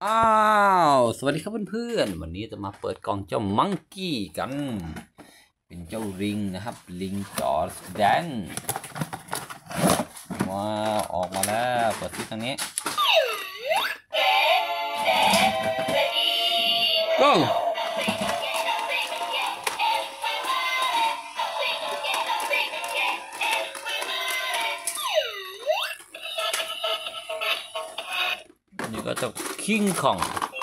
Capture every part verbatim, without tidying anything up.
อ้าวสวัสดีครับเพื่อนๆวันนี้จะมาเปิดกล่องเจ้ามังกี้กัน เป็นเจ้าลิงนะครับลิงจอร์แดนว้าออกมาแล้วเปิดที่ตรงนี้ go นี่ก็จะคิงคอง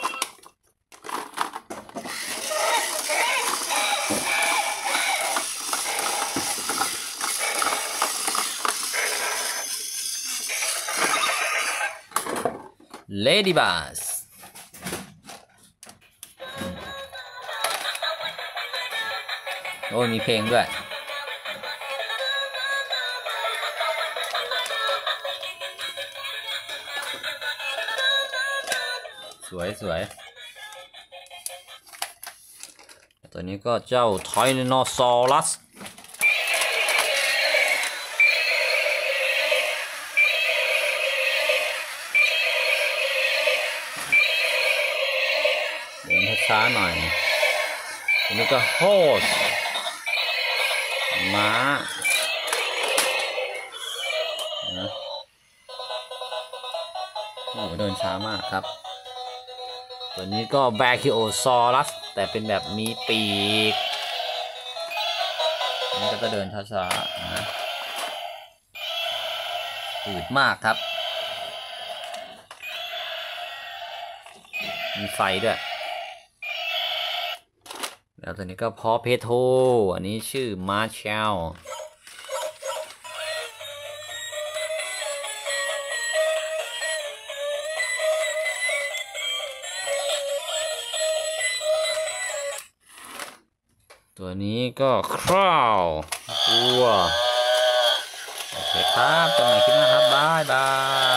เลดี้บัสโอ้มีเพลงด้วยสวยสวยตัวนี้ก็เจ้าไทแรนโนซอรัสเดินช้าๆหน่อยตัวนี้ก็โฮสม้านะโอ้เดินช้ามากครับตัวนี้ก็แบคิโอซอรัสแต่เป็นแบบมีปีกนี่ก็จะเดินช้าๆนะอืดมากครับมีไฟด้วยแล้วตัวนี้ก็พอเพโทอันนี้ชื่อมาร์เชลตัวนี้ก็คราวตัวโอเคครับตัวไหนคิดนะครับบายบาย